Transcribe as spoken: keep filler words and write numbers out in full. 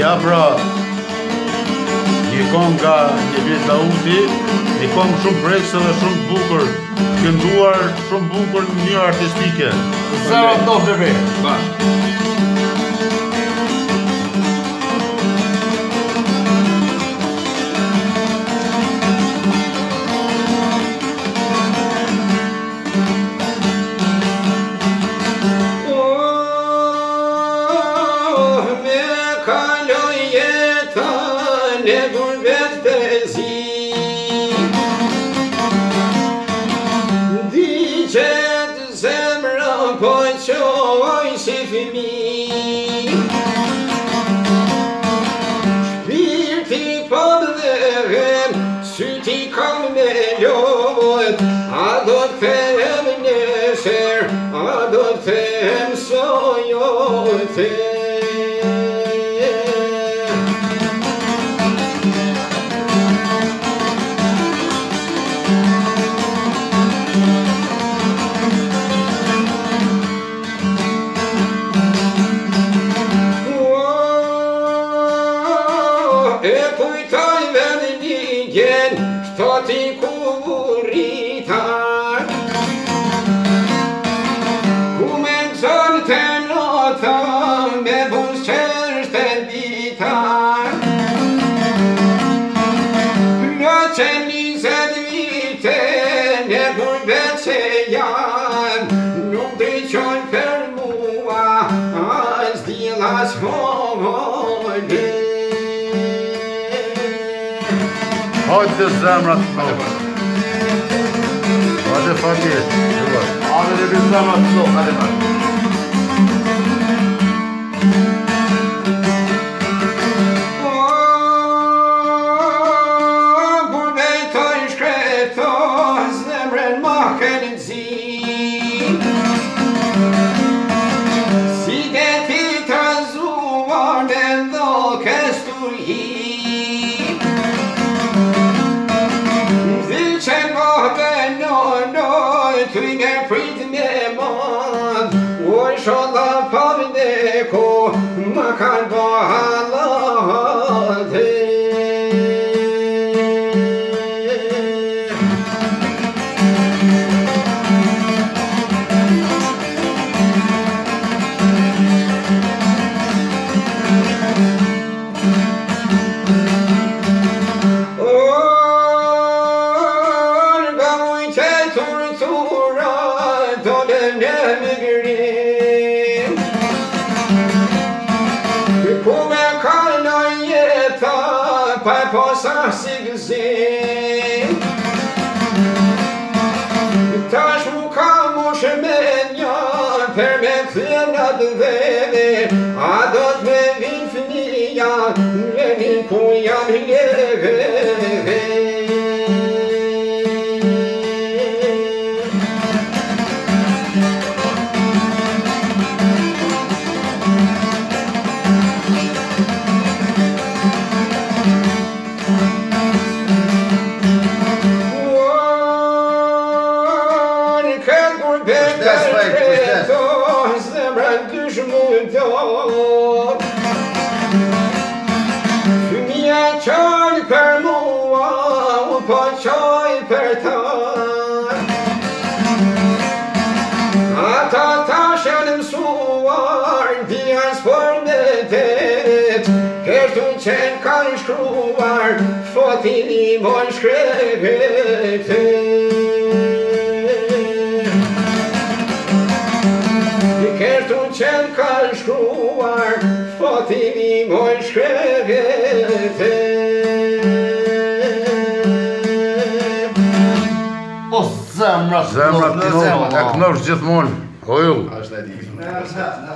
Ja pra, një kong nga një vjetë Lauti, një kong shumë prekse dhe shumë bukur, kënduar shumë bukur në një artistike. Zero të nofë dhe Bashkë. Hajde zemrat të nofë. Hajde fakir. Hajde dhe për zemrat të nofë, hajde fakir. Kur bejtoj shkreto, zemrën ma kënë zi. Si ke ti të razuar në ndo këstur hi. Tu i me pritë me man, o sholla pavne ko, ma kanë bahalate. Posa si gëzim Tash mu ka mu shëmenja Per me këthëm nga të dheve A do të me vinë fëmija Venin ku jam leve Fëmija qaj për mua, u po qaj për ta. Ata tash janë mësuar, dhja s'për me tet, kërtu qenë kanë shkruar, fotin i moj shkrevet. Kërtu qenë kanë shkruar, fotin i moj shkrevet. O zemrat të nofë, Zemrat të nofë, e kënosh gjithmonë, ojull. Ashtë e di.